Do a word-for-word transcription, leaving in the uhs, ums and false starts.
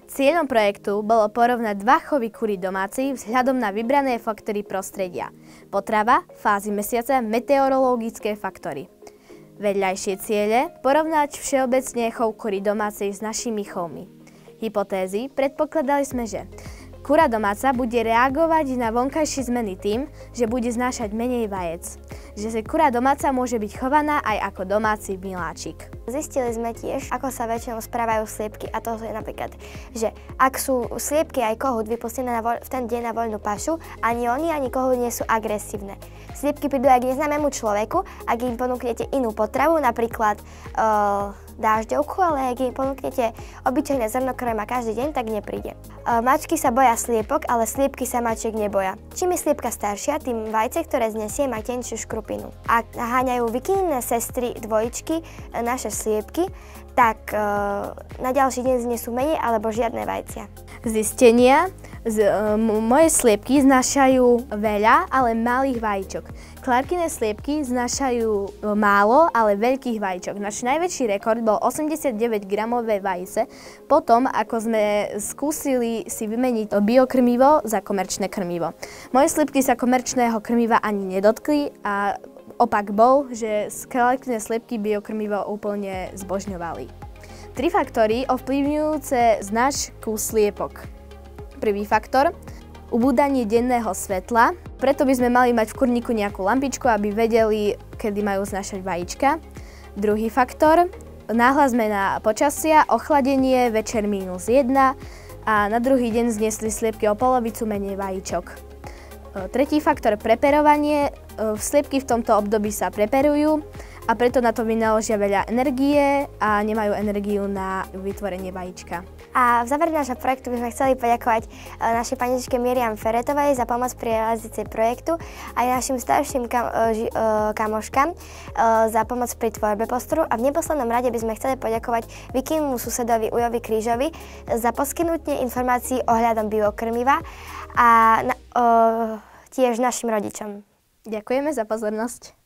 Cieľom projektu bolo porovnať dva chovy kurí domácej vzhľadom na vybrané faktory prostredia. Potrava, fázy mesiaca, meteorologické faktory. Vedľajšie ciele porovnať všeobecne chov kurí domácej s našimi chovmi. Hypotézy predpokladali sme, že kura domáca bude reagovať na vonkajšie zmeny tým, že bude znášať menej vajec. Že sa kura domáca môže byť chovaná aj ako domáci miláčik. Zistili sme tiež, ako sa väčšinou správajú sliepky, a to je napríklad, že ak sú sliepky aj kohút vypustené na voľ, v ten deň na voľnú pašu, ani oni, ani kohút nie sú agresívne. Sliepky prídu aj k neznámemu človeku, ak im ponúknete inú potravu, napríklad uh, dážďovku, ale ak im ponúknete obyčajné zrnokrma každý deň, tak nepríde. Uh, mačky sa boja sliepok, ale sliepky sa mačiek neboja. Čím je sliepka staršia, tým vajce, ktoré znesie, má tenšiu škrupinu. Ak naháňajú vikinné sestry dvojičky naše sliepky, tak e, na ďalší deň znesú menej alebo žiadne vajcia. Zistenia. Z, e, moje sliepky znášajú veľa, ale malých vajíčok. Clarkine sliepky znášajú málo, ale veľkých vajíčok. Náš najväčší rekord bol osemdesiatdeväť gramové vajce, potom ako sme skúsili si vymeniť biokrmivo za komerčné krmivo. Moje sliepky sa komerčného krmiva ani nedotkli a opak bol, že Clarkine sliepky biokrmivo úplne zbožňovali. Tri faktory ovplyvňujúce značku sliepok. Prvý faktor, ubúdanie denného svetla. Preto by sme mali mať v kurníku nejakú lampičku, aby vedeli, kedy majú znášať vajíčka. Druhý faktor, náhla zmena počasia, ochladenie, večer mínus jedna a na druhý deň zniesli sliepky o polovicu menej vajíčok. Tretí faktor, preperovanie. Sliepky v tomto období sa preperujú a preto na to vynaložia veľa energie a nemajú energiu na vytvorenie vajíčka. A v závere nášho projektu by sme chceli poďakovať našej paničke Miriam Feretovej za pomoc pri realizácii projektu aj našim starším kam, ži, kamoškám za pomoc pri tvorbe postoru a v neposlednom rade by sme chceli poďakovať Vikimu susedovi Ujovi Krížovi za poskytnutie informácií ohľadom biokrmiva a na, o, tiež našim rodičom. Ďakujeme za pozornosť.